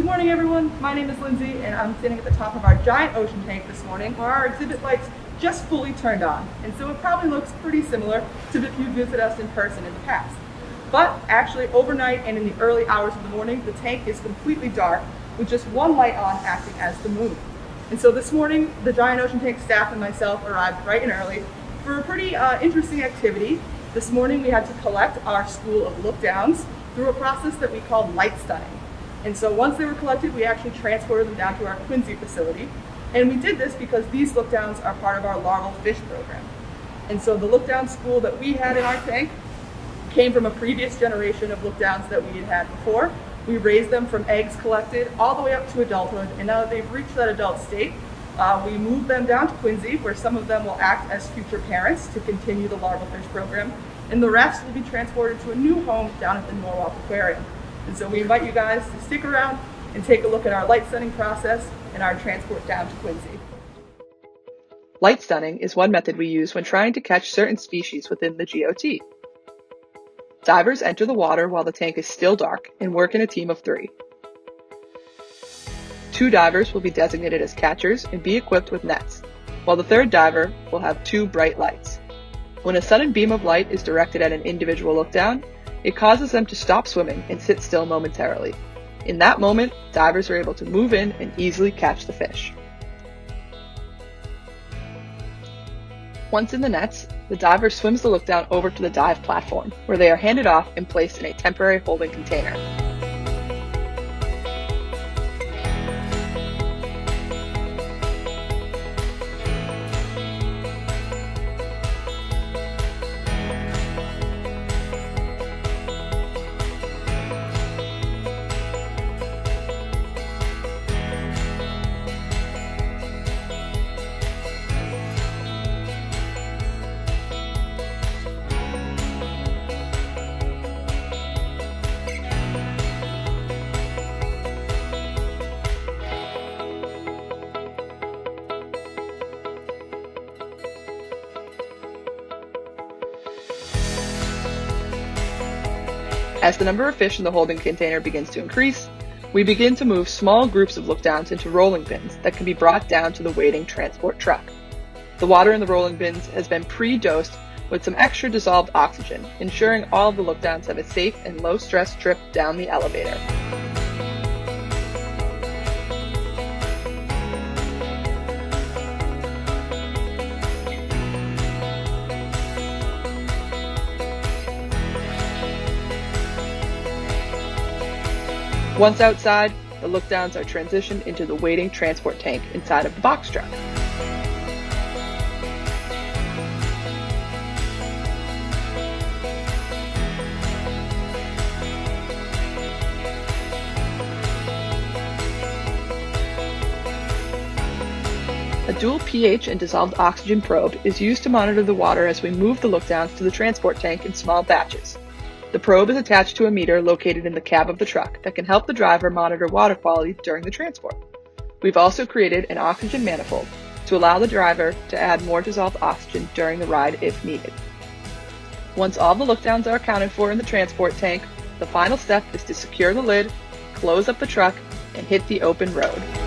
morning everyone, my name is Lindsay and I'm sitting at the top of our giant ocean tank this morning where our exhibit lights just fully turned on. And so it probably looks pretty similar to if you visit us in person in the past. But actually overnight and in the early hours of the morning, the tank is completely dark with just one light on acting as the moon. And so this morning, the giant ocean tank staff and myself arrived bright and early for a pretty interesting activity. This morning we had to collect our school of Lookdowns through a process that we called light stunning. And so once they were collected, we actually transported them down to our Quincy facility. And we did this because these Lookdowns are part of our Larval Fish Program. And so the Lookdown school that we had in our tank came from a previous generation of Lookdowns that we had before. We raised them from eggs collected all the way up to adulthood, and now that they've reached that adult state, we moved them down to Quincy, where some of them will act as future parents to continue the Larval Fish Program, and the rest will be transported to a new home down at the Norwalk Aquarium. And so we invite you guys to stick around and take a look at our light stunning process and our transport down to Quincy. Light stunning is one method we use when trying to catch certain species within the GOT. Divers enter the water while the tank is still dark and work in a team of 3. 2 divers will be designated as catchers and be equipped with nets, while the 3rd diver will have 2 bright lights. When a sudden beam of light is directed at an individual lookdown, it causes them to stop swimming and sit still momentarily. In that moment, divers are able to move in and easily catch the fish. Once in the nets, the diver swims the lookdown over to the dive platform, where they are handed off and placed in a temporary holding container. As the number of fish in the holding container begins to increase, we begin to move small groups of lookdowns into rolling bins that can be brought down to the waiting transport truck. The water in the rolling bins has been pre-dosed with some extra dissolved oxygen, ensuring all of the lookdowns have a safe and low-stress trip down the elevator. Once outside, the lookdowns are transitioned into the waiting transport tank inside of the box truck. A dual pH and dissolved oxygen probe is used to monitor the water as we move the lookdowns to the transport tank in small batches. The probe is attached to a meter located in the cab of the truck that can help the driver monitor water quality during the transport. We've also created an oxygen manifold to allow the driver to add more dissolved oxygen during the ride if needed. Once all the lookdowns are accounted for in the transport tank, the final step is to secure the lid, close up the truck, and hit the open road.